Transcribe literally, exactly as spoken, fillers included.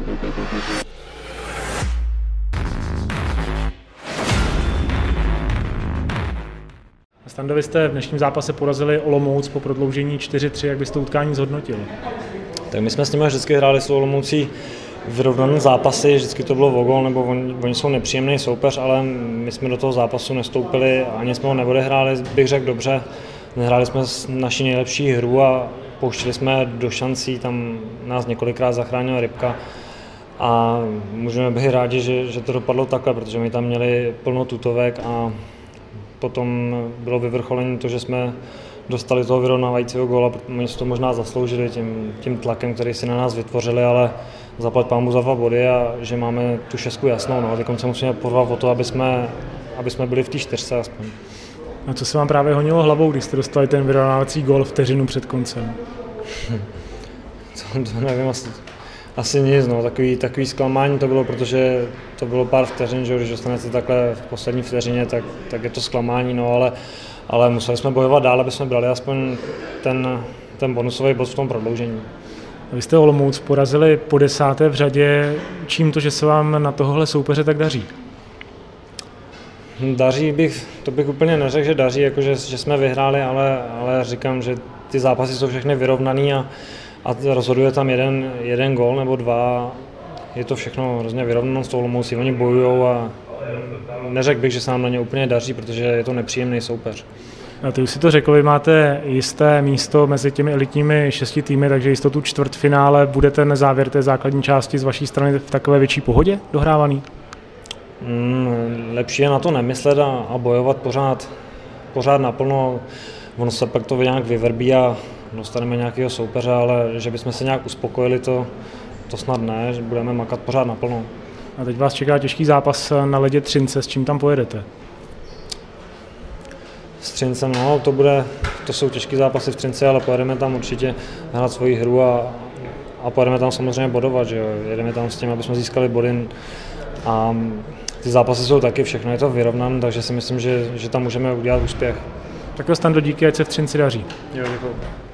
Stando, vy jste v dnešním zápase porazili Olomouc po prodloužení čtyři tři, jak byste to utkání zhodnotil? Tak my jsme s nimi vždycky hráli s Olomoucí vyrovnané zápasy, vždycky to bylo o gól, nebo oni, oni jsou nepříjemný soupeř, ale my jsme do toho zápasu nestoupili, ani jsme ho neodehráli, bych řekl dobře. Nehráli jsme naši nejlepší hru a pouštili jsme do šancí, tam nás několikrát zachránila Rybka. A můžeme být rádi, že, že to dopadlo takhle, protože my tam měli plno tutovek a potom bylo vyvrcholení to, že jsme dostali toho vyrovnávajícího góla, protože oni si to možná zasloužili tím, tím tlakem, který si na nás vytvořili, ale zaplať pánbůh za dva body a že máme tu šestku jasnou. No. Teď se musíme porvat o to, aby jsme, aby jsme byli v té čtyřce aspoň. A co se vám právě honilo hlavou, když jste dostali ten vyrovnávací gól vteřinu před koncem? to, to nevím, asi, asi nic, no. takový, takový zklamání to bylo, protože to bylo pár vteřin, že když dostanete takhle v poslední vteřině, tak, tak je to zklamání, no, ale, ale museli jsme bojovat dál, aby jsme brali aspoň ten, ten bonusový bod v tom prodloužení. Vy jste Olomouc porazili po desáté v řadě, čím to, že se vám na tohle soupeře tak daří? Daří bych, to bych úplně neřekl, že daří, jako že, že jsme vyhráli, ale, ale říkám, že ty zápasy jsou všechny vyrovnaný a, a rozhoduje tam jeden, jeden gól nebo dva. Je to všechno hrozně vyrovnané s Olomoucí, oni bojujou a neřekl bych, že se nám na ně úplně daří, protože je to nepříjemný soupeř. A ty už si to řekl, vy máte jisté místo mezi těmi elitními šesti týmy, takže jistotu čtvrtfinále. Bude ten závěr té základní části z vaší strany v takové větší pohodě dohrávaný? Hmm, lepší je na to nemyslet a, a bojovat pořád, pořád naplno. Ono se pak to nějak vyvrbí a dostaneme nějakého soupeře, ale že bychom se nějak uspokojili, to, to snad ne, že budeme makat pořád naplno. A teď vás čeká těžký zápas na ledě Třince, s čím tam pojedete? S Třincem, no, to, bude, to jsou těžké zápasy v Třinci, ale pojedeme tam určitě hrát svoji hru a, a pojedeme tam samozřejmě bodovat, že jo. Jedeme tam s tím, aby jsme získali body a ty zápasy jsou taky, všechno je to vyrovnané, takže si myslím, že, že tam můžeme udělat úspěch. Tak Stando, díky, ať se v Třinci daří. Jo, děkuji.